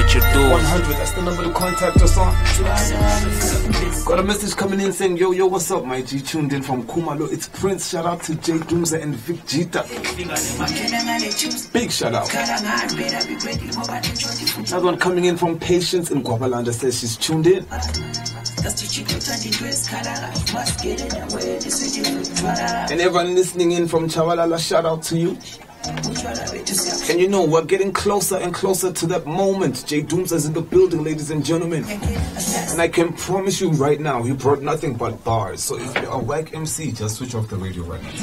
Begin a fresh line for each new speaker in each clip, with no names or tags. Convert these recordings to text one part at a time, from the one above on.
at your doors.
100, that's the number to contact us on. Got a message coming in saying, yo, what's up, my G? Tuned in from Kumalo. It's Prince. Shout out to J Dumza and Vic Jita. Big shout out. Another one coming in from Patience in Guabalanda says she's tuned in. And everyone listening in from Chawalala, shout out to you. And you know, we're getting closer and closer to that moment. J Dumza's in the building, ladies and gentlemen. And I can promise you right now, he brought nothing but bars. So if you're a whack MC, just switch off the radio right now.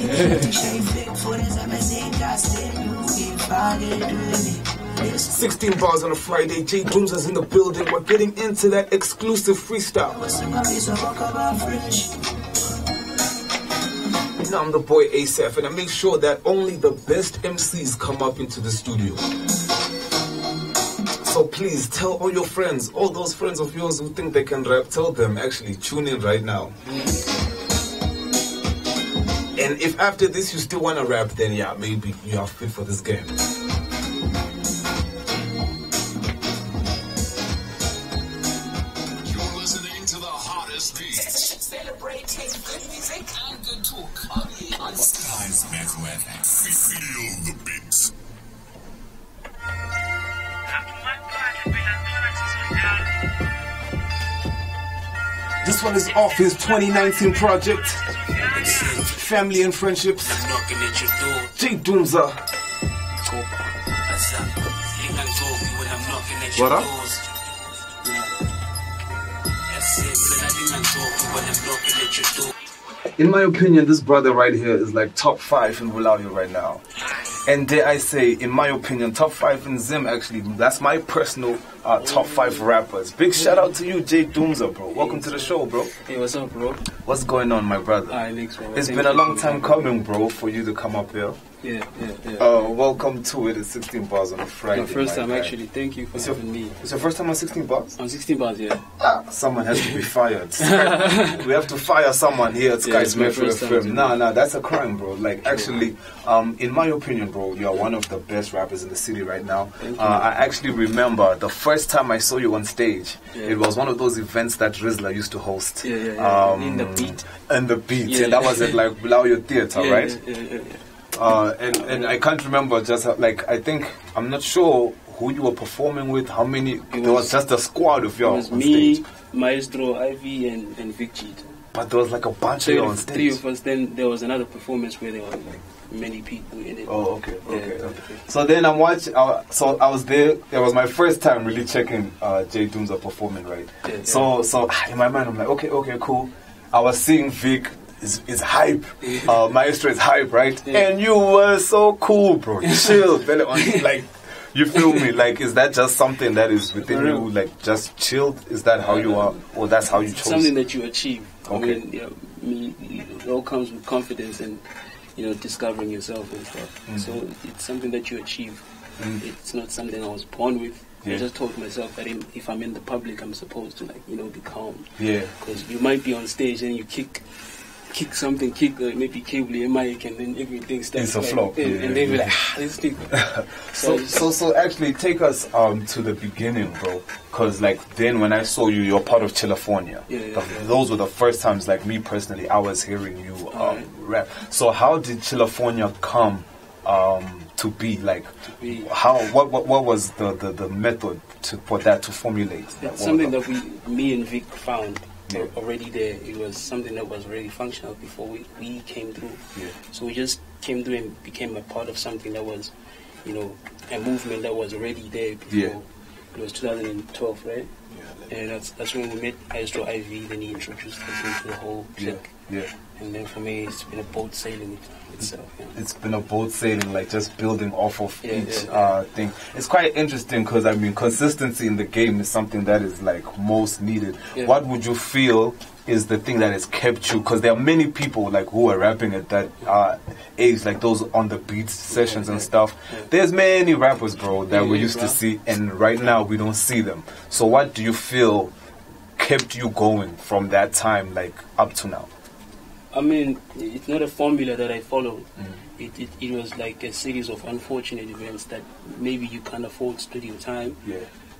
16 bars on a Friday. J Dumza's in the building. We're getting into that exclusive freestyle. Now I'm the boy Asaph, and I make sure that only the best MCs come up into the studio. So please tell all your friends, all those friends of yours who think they can rap, tell them actually tune in right now. And if after this you still want to rap, then yeah, maybe you are fit for this game.
You're listening to the hottest beats.
Celebrating good music and good talk. On
Skyz Metro FM. Feel the beats.
This one is off his 2019 project, Family and Friendships. J Dumza. What up? In my opinion, this brother right here is like top 5 in kobulawayo right now. And dare I say, in my opinion, top 5 in Zim actually. That's my personal top 5 rappers. Big shout out to you, J Dumza, bro. Welcome to the show, bro.
Hey, what's up, bro?
What's going on, my brother?
Thanks, bro.
It's been a long time coming, bro, for you to come up here.
Yeah.
Welcome to it. It's 16 bars on a Friday.
My first time, actually. Thank you for having me.
It's your first time on 16 bars?
On 16 bars, yeah.
Someone has to be fired. We have to fire someone here at Skyz Metro FM. Nah, that's a crime, bro. Like, actually, in my opinion, bro, you are one of the best rappers in the city right now. I actually remember the first time I saw you on stage. It was one of those events that Rizla used to host.
In the beat.
And that was at like kobulawayo Theatre, right?
Yeah.
And I can't remember just like I'm not sure who you were performing with. How many? There was just a squad of y'all.
It was me, Maestro, Ivy, and Vic Cheat.
But there was like a bunch of y'all on stage.
3 of us. Then there was another performance where there were like many people in it.
Oh, okay. So then I'm watching. So I was there. It was my first time really checking J Dumza performing, right? So in my mind I'm like, okay, cool. I was seeing Vic. Is hype. Maestro is hype, right? And you were so cool, bro. Chill. Like, you feel me? Like, is that just something that is within you? Like, just chilled? Is that how you are? Or that's how you chose?
Something that you achieve.
Okay.
I mean, it all comes with confidence and, discovering yourself and stuff. So it's something that you achieve. It's not something I was born with. I just told myself that if I'm in the public, I'm supposed to, be calm. Yeah. Because you might be on stage and you kick something, maybe cable your mic, and then everything starts.
It's a flop.
And they be like, this thing.
So actually, take us to the beginning, bro. Because then when I saw you, you're part of California. Those were the first times, like me personally, I was hearing you rap. So how did California come to be? What was the method for that to formulate?
That's something that me and Vic found. Already there. It was something that was already functional before we came through. So we just came through and became a part of something that was, a movement that was already there before. It was 2012, right? And that's when we met Maestro Ivy. Then he introduced us into the whole clique. And then for me, it's been a boat sailing itself.
It's been a boat sailing, just building off of each thing. It's quite interesting because, consistency in the game is something that is, most needed. What would you feel is the thing that has kept you? Because there are many people, who are rapping at that age, those on the beat sessions and stuff. There's many rappers, bro, that we used to see, and right now we don't see them. So what do you feel kept you going from that time, up to now?
I mean, it's not a formula that I followed. It was like a series of unfortunate events that maybe you can't afford studio time.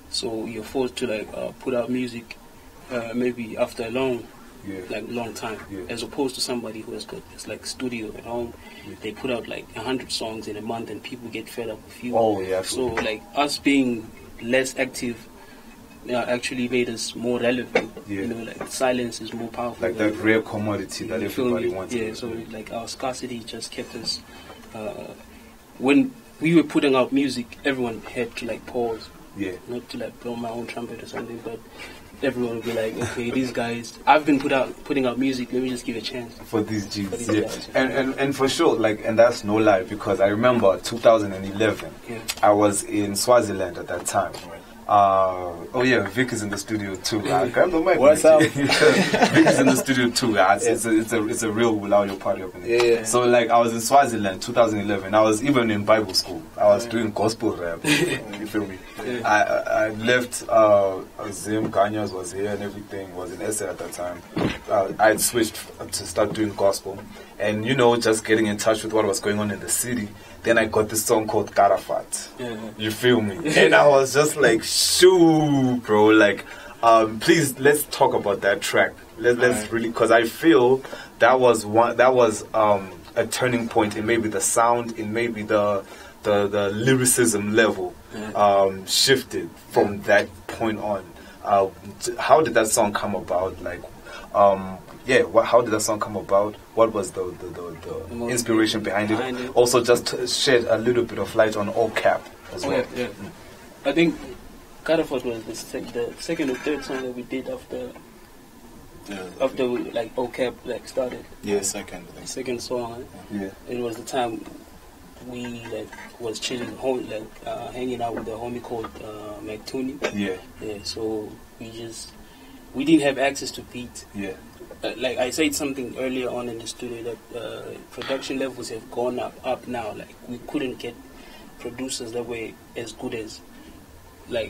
So you're forced to like put out music maybe after a long time, as opposed to somebody who has got this like studio at home. They put out like 100 songs in a month, and people get fed up with you.
Oh yeah.
So like us being less active actually made us more relevant. You know, like silence is more powerful.
Like that rare commodity that everybody wants.
Yeah. So like our scarcity just kept us. When we were putting out music, everyone had to like pause. Yeah. Not to like blow my own trumpet or something, but everyone would be like, okay, these guys, I've been putting out music, let me just give a chance.
For these G's, guys. And for sure, like, and that's no lie, because I remember 2011, I was in Swaziland at that time. Oh yeah, Vic is in the studio too. Grab the mic.
What's up?
Vic is in the studio too. It's a real kulawayo party up in there. So like I was in Swaziland 2011. I was even in Bible school. I was doing gospel rap. You feel me? I left. Zim Ganyas was here and everything. Was in SA at that time. I switched to start doing gospel, and you know, just getting in touch with what was going on in the city. Then I got this song called Karafat. You feel me? And I was just like, shoo, bro. Like, please, let's talk about that track. Let's really, because I feel that was a turning point in maybe the sound, in maybe the lyricism level shifted from that point on. How did that song come about? Like, how did that song come about? What was the inspiration behind it? Also, just to shed a little bit of light on All Cap as well.
Yeah. I think Karafat was the second or third song that we did after like All Cap like started.
Yeah, second
song. Yeah. It was the time we like was chilling home, like hanging out with a homie called McTooney. Yeah. So we didn't have access to beats. Yeah. Like I said something earlier on in the studio that production levels have gone up now. Like we couldn't get producers that were as good as like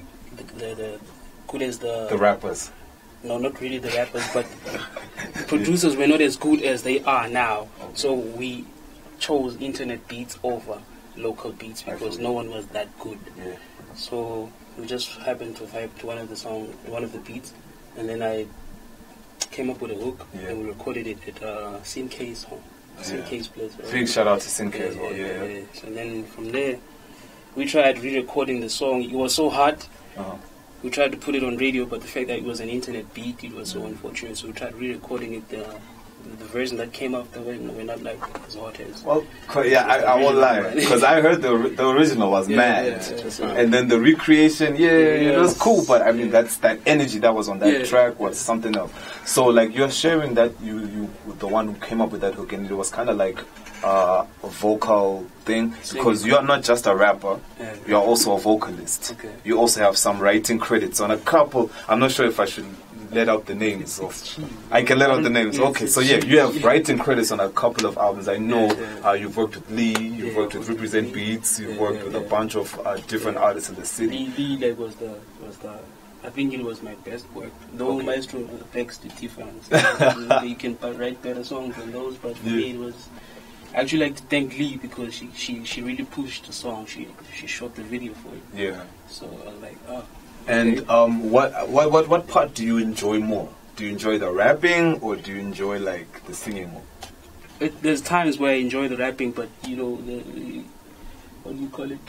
the
rappers.
No, not really the rappers, but producers were not as good as they are now. So we chose internet beats over local beats because no one was that good. Yeah. So we just happened to vibe to one of the beats, and then I came up with a hook and we recorded it at Skyz home. Skyz place.
Big shout out to Skyz as well. Yeah.
So then from there, we tried re-recording the song. It was so hard. We tried to put it on radio, but the fact that it was an internet beat, it was so unfortunate. So we tried re-recording it. The version that came after we're not like as hot as.
Well, I won't lie, because I heard the original was mad, and then the recreation, it was cool. But I mean, that energy that was on that track was something else. So like you're sharing that you the one who came up with that hook, and it was kind of like a vocal thing, because you're not just a rapper, you're also a vocalist. You also have some writing credits on a couple. I'm not sure if I should let out the names. I can let out the names. Okay, so you have writing credits on a couple of albums. I know you've worked with Lee, you've worked with Represent Beats, you've worked with a bunch of different artists in the city.
Lee was the I think it was my best work. Though Maestro begs the difference. You can write better songs than those, but for me it was. I actually like to thank Lee because she really pushed the song. She shot the video for it. Yeah. So I was like,
And what part do you enjoy more? Do you enjoy the rapping or do you enjoy like the singing more?
There's times where I enjoy the rapping, but you know what do you call it?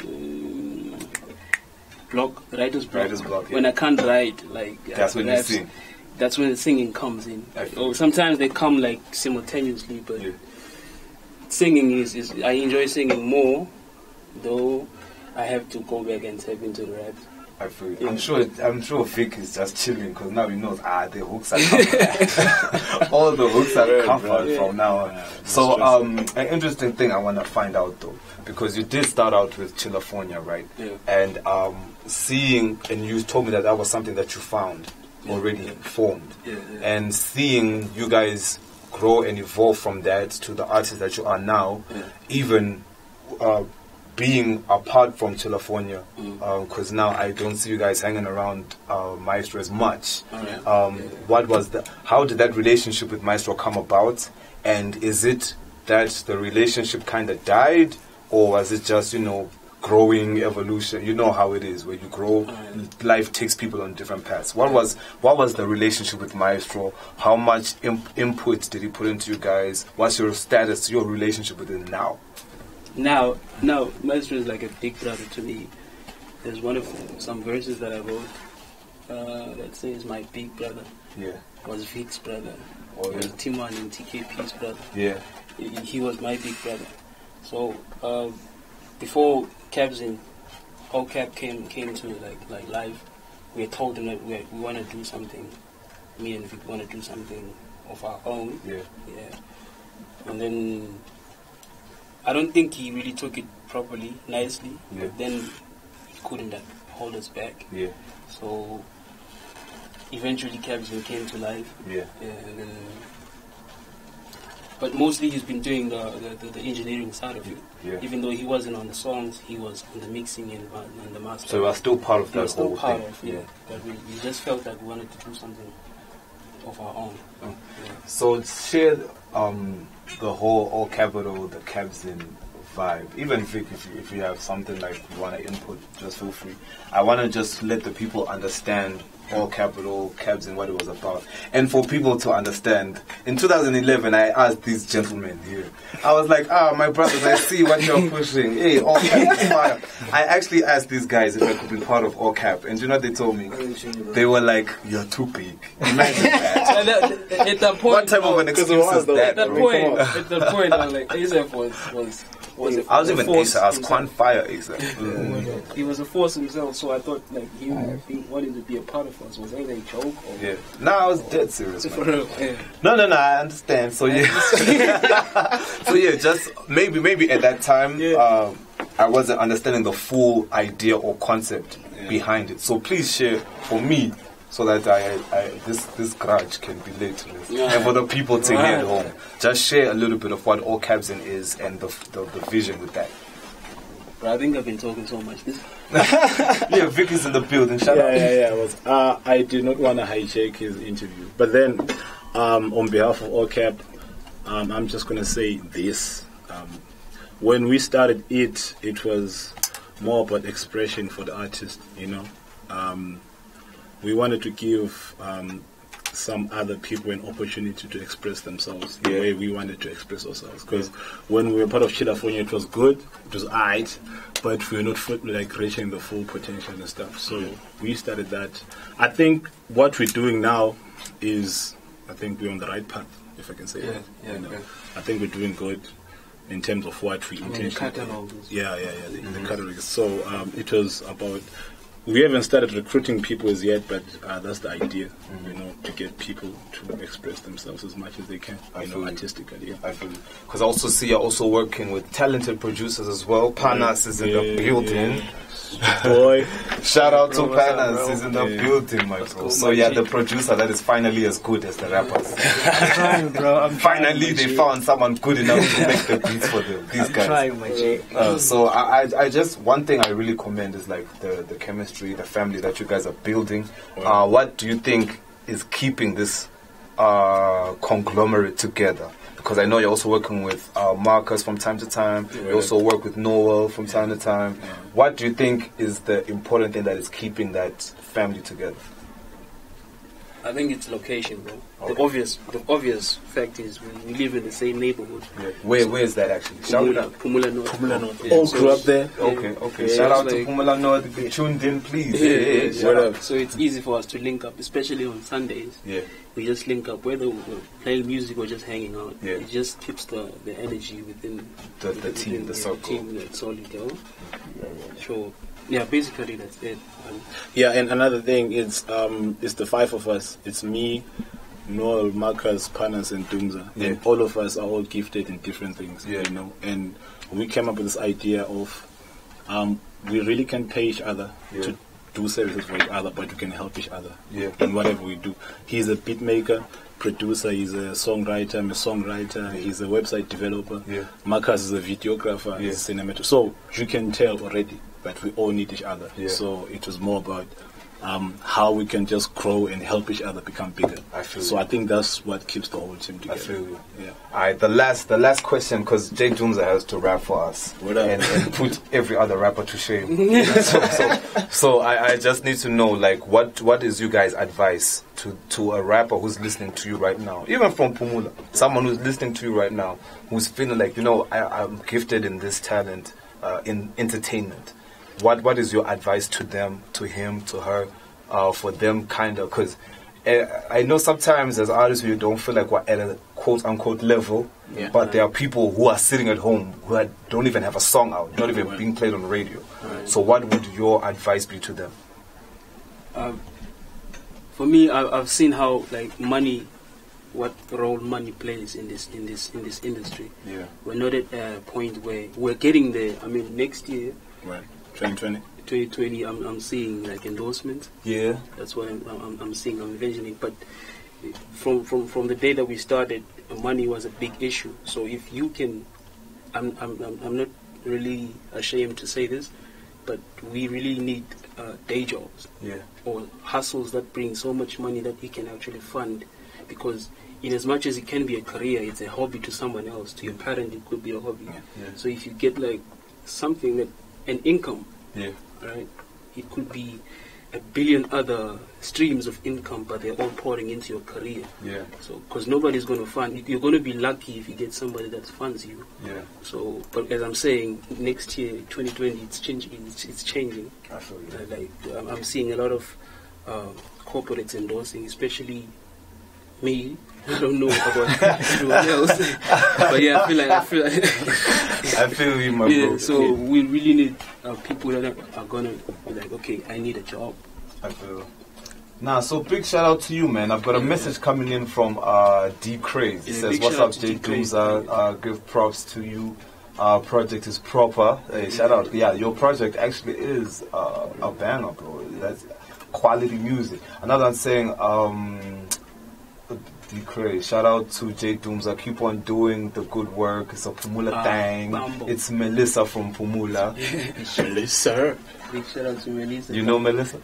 Writer's block. When I can't write, like
that's when you sing.
That's when the singing comes in. Or sometimes they come like simultaneously, but singing is I enjoy singing more, though I have to go back and tap into the rap.
I feel it. I'm sure Vic is just chilling because now he knows the hooks are covered. All the hooks are covered from now on. So an interesting thing I want to find out though, because you did start out with California, right? Yeah. And seeing, and you told me that was something that you found already formed, and seeing you guys grow and evolve from that to the artist that you are now, even being apart from California, because now I don't see you guys hanging around Maestro as much. How did that relationship with Maestro come about? And is it that the relationship kind of died, or was it just, growing evolution. You know how it is where you grow. Life takes people on different paths. What was the relationship with Maestro? How much input did he put into you guys? What's your status, your relationship with him now?
Now, Maestro is like a big brother to me. There's some verses that I wrote that says my big brother.
Yeah.
Was Vic's brother.
Oh, yeah.
Was Timon and TKP's brother.
Yeah.
He was my big brother. So before Cabs in All Cap came to like live, we had told them that we want to do something. Me and Vic want to do something of our own.
Yeah.
Yeah. And then I don't think he really took it properly, nicely.
Yeah.
But then he couldn't hold us back.
Yeah.
So eventually Cabs came to life.
Yeah.
And then, but mostly he's been doing the engineering side of it.
Yeah.
Even though he wasn't on the songs, he was on the mixing and the master.
So we are still part of that whole
part
thing.
of it. Yeah. But we just felt like we wanted to do something of our own.
Oh.
Yeah.
So share the whole All Capital, the Cabs in vibe. Even Vic, if you have something like you want to input, just feel free. I want to just let the people understand All Capital, Cabs in, what it was about. And for people to understand, in 2011, I asked these gentlemen here. I was like, my brothers, I see what you're pushing. Hey, All Cap is fire. I actually asked these guys if I could be part of All Cap. And you know what they told me? They were like, you're too big. Imagine that.
At that point,
What type of an excuse is that?
At that point, I was like, Asaph
I was even Asaph. I was Quan Fire Asaph.
He was a force himself, so I thought like he wanted to be a part of us. Was that a joke? Or?
Yeah. No, I was dead serious.
For real, yeah.
No, I understand. So yeah, so yeah, just maybe at that time, I wasn't understanding the full idea or concept behind it. So please share for me, so that this grudge can be laid to rest. And for the people to hear at home, just share a little bit of what All Cabs in is and the vision with that.
But I think I've been talking so much.
Yeah, Vic is in the building. Shout out.
Yeah. I did not want to hijack his interview, but then on behalf of All Cap, I'm just gonna say this: when we started it was more about expression for the artist. You know, we wanted to give some other people an opportunity to express themselves the way we wanted to express ourselves. Because when we were part of Chilafonia, it was good, it was alright, but we were not reaching the full potential and stuff. So we started that. I think what we're doing now is, I think we're on the right path, if I can say that. I think we're doing good in terms of what we intentionally.
The catalog.
The catalog. So it was about. We haven't started recruiting people as yet, but that's the idea, you know, to get people to express themselves as much as they can, artistically.
I feel it. Because I also see you're also working with talented producers as well. Panas is in the building.
Boy.
Shout out to Panas, he's in the building, my bro. So yeah, the producer that is finally as good as the rappers.
I'm trying, bro.
Finally, they found someone good enough to make the beats for them. These guys.
Trying, my G.
So I just, one thing I really commend is like the chemistry, the family that you guys are building. What do you think is keeping this conglomerate together? Because I know you're also working with Marcus from time to time. You also work with Noel from time to time. What do you think is the important thing that is keeping that family together?
I think it's location, bro. Okay. The obvious fact is we live in the same neighborhood.
Yeah. Where is that actually?
Pumula North.
All grew up there.
Okay. Shout out to Pumula North. Be tuned in, please.
So it's easy for us to link up, especially on Sundays.
Yeah.
We just link up, whether we're playing music or just hanging out.
Yeah.
It just keeps the energy within
the team, the circle.
The team that's solid, So yeah, basically that's it.
And another thing is it's the five of us. It's me, Noel, Marcus, Panas, and Dumza.
Yeah.
And all of us are all gifted in different things, you know. And we came up with this idea of we really can pay each other to do services for each other, but we can help each other in whatever we do. He's a beat maker, producer, he's a songwriter, I'm a songwriter, he's a website developer. Marcus is a videographer, he's a cinematographer. So you can tell already, but we all need each other. So it was more about how we can just grow and help each other become bigger.
I feel
so. I think that's what keeps the whole team together.
I feel you.
Yeah.
All right, the last question, because Jay Dumza has to rap for us and put every other rapper to shame. so I just need to know, like, what is you guys' advice to a rapper who's listening to you right now, even from Phumula, someone who's listening to you right now, who's feeling like, I'm gifted in this talent, in entertainment. What is your advice to them, to him, to her, for them kind of, because I know sometimes as artists we don't feel like we're at a quote-unquote level, but there are people who are sitting at home who don't even have a song out, not even being played on the radio. So what would your advice be to them?
For me, I've seen how money, what role money plays in this industry. Yeah. We're not at a point where we're getting there. I mean, next year,
right, 2020,
I'm seeing endorsements.
Yeah,
that's what I'm seeing. I'm envisioning. But from the day that we started, money was a big issue. So if you can, I'm not really ashamed to say this, but we really need day jobs, or hustles that bring so much money that we can actually fund, because in as much as it can be a career, it's a hobby to someone else. To your parent, it could be a hobby. So if you get something that an income, right, it could be a billion other streams of income, but they're all pouring into your career. So because nobody's going to fund, you're going to be lucky if you get somebody that funds you. So, but as I'm saying, next year, 2020, it's changing. It's changing.
I feel you.
I'm seeing a lot of corporates endorsing, especially me. I don't know about everyone else, but yeah, I feel like
I feel you, my bro.
So we really need people that are gonna be like, okay, I need a job.
I feel. So big shout out to you, man. I've got a message coming in from D Craze. It says, "What's up, Jay Dumza? Give props to you. Project is proper." Hey, shout out. Yeah, your project actually is a banger, bro. That's quality music. Another one saying, D Craze, shout out to Jay Dumza. Keep on doing the good work. It's a Phumula thing. It's Melissa from Phumula.
Melissa.
Big shout out to Melissa.
You know Melissa?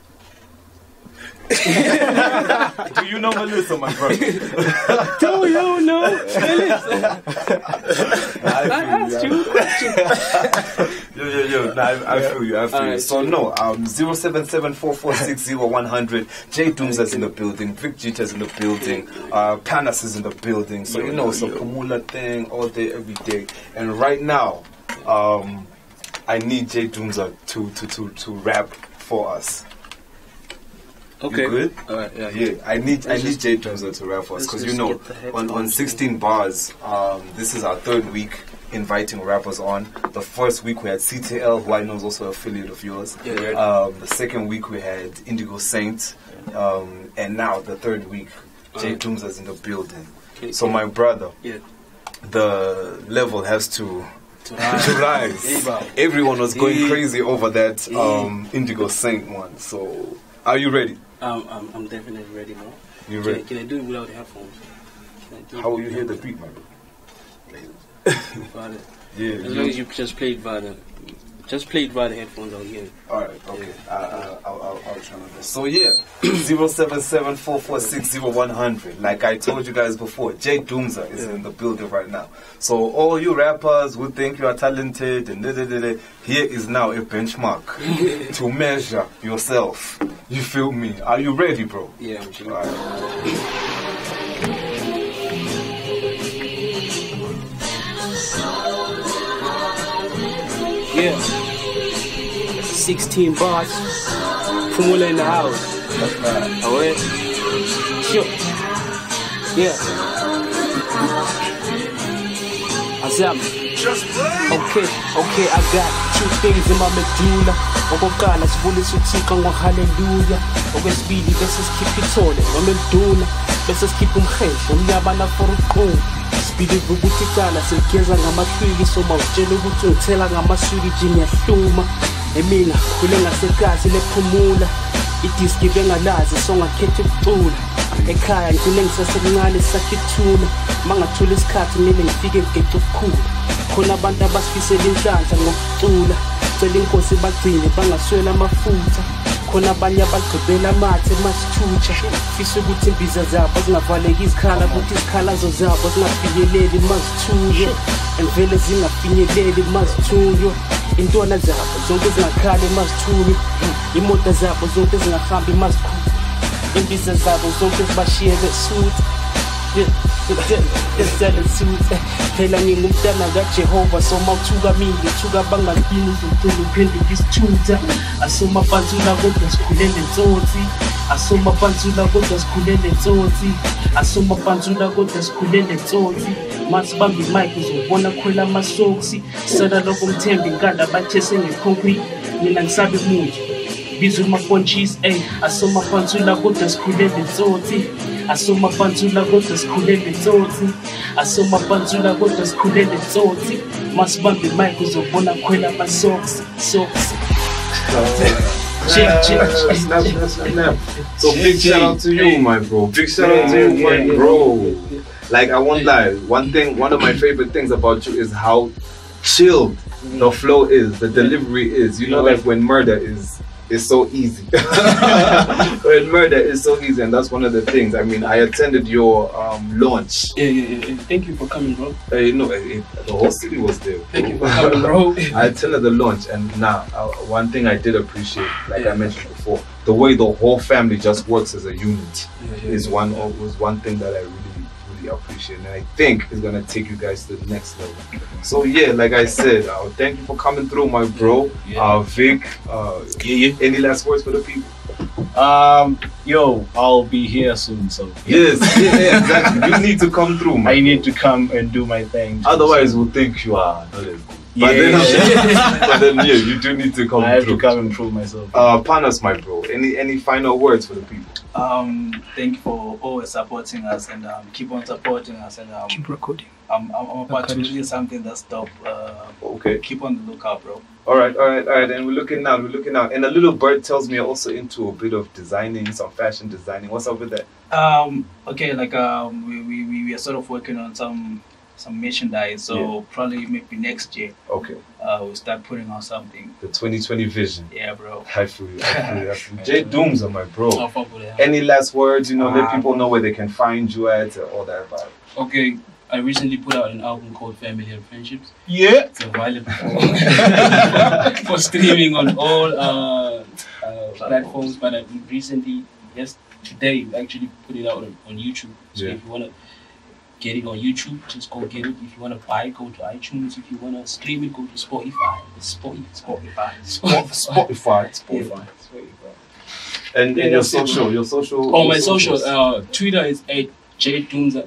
Do you know Melissa, my brother?
Do you know Melissa? I asked you a question.
Yo. I feel you. Right, so no, 07744600100. Jay Dumza's in the building. Vic Jita's in the building. Panas is in the building. So it's a Phumula thing all day, every day. And right now, I need Jay Dumza to rap for us.
Okay.
You good?
Alright,
yeah. I need Jay Dumza to rap for us, because on 16 bars, this is our third week inviting rappers on. The first week we had CTL, who I know is also an affiliate of yours. The second week we had Indigo Saint, and now the third week, Jay Dumza's in the building. So my brother, the level has to rise. Everyone was going crazy over that Indigo Saint one. So are you ready?
I'm definitely ready now.
You ready?
Can I do it without headphones?
How will you hear the beat, my bro?
Vada.
Yeah.
As long as you just played Vada. Just played Vada headphones, I'll hear it.
Alright, okay. I'll try my best. So 07744600100. Like I told you guys before, Jay Dumza is in the building right now. So all you rappers who think you are talented and here is now a benchmark to measure yourself. You feel me? Are you ready, bro?
Yeah, I'm sure.
Alright.
Yeah. 16 bars. Phumula in the house. Alright. Sure. Yeah. Asaph. Okay, I got two things in my medulla. Okokuqala sivulisa uThixo ngohaleluya. Okwesibili bese sikhipha ithole nomeduna. Bese sikhipha umhehlo umnyabana for uqhuma. Sibili ukuthi icala seligeza ngamahlwiki, so mawutshela ukuthi ngithela ngamaswiki jini yahluma. Emina khule ngasekazi lephumula. Idiski bengalazi so ngakhetha ukucula. Ekhaya ngine ngisasemncane sakhithuna. Mangathula isikhathi ngile ngifike ngigeca ukukhula. Khona abantu abasifisela inhlanhla ngokucula. Cela inkosi bagcine bangaswela amafutha. khona abanye abagqibela amathe masithutsha fisa ukuthi imbiza zabo zingavaleki izikhala ukuthi izikhalazo zabo zingafinyeleli mazithuyo and vele zingafinyeleli mazithuyo intwana zabo zonke zingakhali mazithuyo imoto zabo zonke zingahambi mazikhulu imbiza zabo zonke zibashiye besuthi phela ngingumntana kaJehova somawuthuka mina ngithuka bangakini uzocela uphenduke isithutha asomapantsula kodwa sikhulele nsotsi asomapantsula kodwa sikhulele nsotsi asomapantsula kodwa sikhulele nsotsi masibambe imic uzobona khwela amasoksi sana lokho mthemba inkanda bathe sengeconcrete mina ngisabe umuntu biza umapontshisi asomapantsula kodwa sikhulele nsotsi asomapantsula kodwa sikhulele nsotsi asomapantsula kodwa sikhulele nsotsi masibambe imic uzobona khwela amasoksi socks.
So big shout out to you, my bro. Big shout out to you, my bro. Like, I won't lie, one of my favorite things about you is how chilled the flow is, the delivery is. You know, like when murder is so easy. When murder is so easy, and that's one of the things. I mean, I attended your launch.
Yeah. Thank you for coming, bro.
The whole city was there.
Thank you for coming, bro.
I attended the launch, and one thing I did appreciate, like I mentioned before, the way the whole family just works as a unit was one thing that I really appreciate, and I think is gonna take you guys to the next level. So yeah, like I said, thank you for coming through, my bro. Vic, any last words for the people?
Yo, I'll be here soon, so
yes, exactly. You need to come through, man.
I need to come and do my thing.
Otherwise, we'll think you are not as good. But then, you do need to come through.
I have to come and prove myself.
Panas, my bro, any final words for the people?
Thank you for always supporting us, and keep on supporting us, and
Keep recording.
I'm about to release something that's dope.
Okay.
Keep on the lookout, bro.
All right. And we're looking now. And a little bird tells me you're also into a bit of designing, some fashion designing. What's up with that?
Okay, like we are sort of working on some merchandise, so probably maybe next year.
Okay.
We'll start putting on something.
The 2020 vision.
Yeah, bro.
I feel you. J Dumza, my bro. Any last words? Let people know where they can find you at, all that vibe.
Okay, I recently put out an album called Family and Friendships.
Yeah.
It's available for streaming on all platforms, but I recently, today, actually put it out on YouTube. So if you want to get it on YouTube, just go get it. If you want to buy it, go to iTunes. If you want to stream it, go to Spotify.
Spotify. And your social.
Oh, my social. Twitter is @JDumza,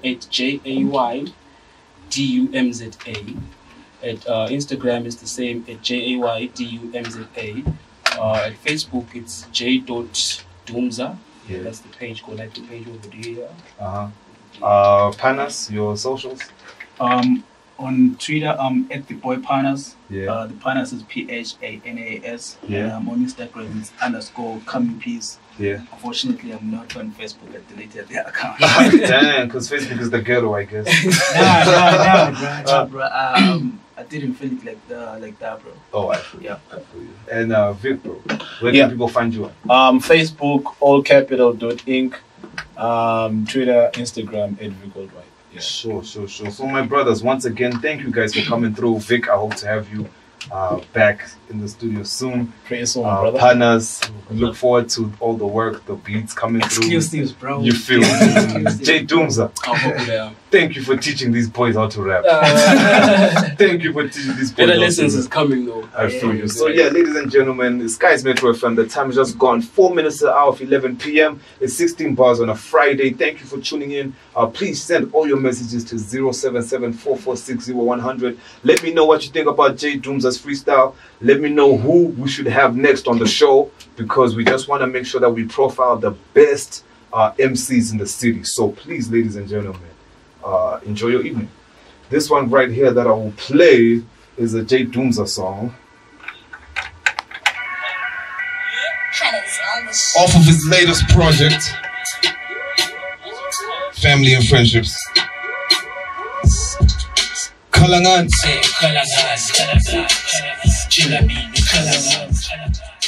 @JAYDUMZA. At Instagram is the same, @JAYDUMZA. At Facebook it's j.dumza. That's the page. Go like the page over there.
Panas, your socials?
On Twitter, at the boy Panas.
Yeah.
The Panas is PHANAS.
Yeah.
On Instagram it's _coming peace.
Yeah.
Unfortunately, I'm not on Facebook. I deleted the account.
Damn, because Facebook is the ghetto, I guess.
Nah, bro. I didn't feel it like that, bro.
Oh, I feel you.
Yeah.
I feel you. And Vic, bro, where can people find you at?
Facebook, allcapital.inc. Twitter, Instagram, @VicWorldwide. Yeah.
Sure. So my brothers, once again, thank you guys for coming through. Vic, I hope to have you back in the studio soon.
Pretty soon, brother.
Partners, look forward to all the work, the beats coming through.
Exclusives, bro.
You feel J Dumza. Thank you for teaching these boys how to rap. Thank you for teaching these boys.
Better lessons is coming though.
I feel you. So yeah, ladies and gentlemen, it's Skyz Metro FM. The time has just gone 4 minutes to the hour of 11 p.m. It's 16 bars on a Friday. Thank you for tuning in. Please send all your messages to 077-446-0100. Let me know what you think about J Dumza's freestyle. Let me know who we should have next on the show, because we just want to make sure that we profile the best MCs in the city. So please, ladies and gentlemen, enjoy your evening. This one right here that I will play is a J Dumza song.
Off of his latest project, Family and Friendships. Kalangan.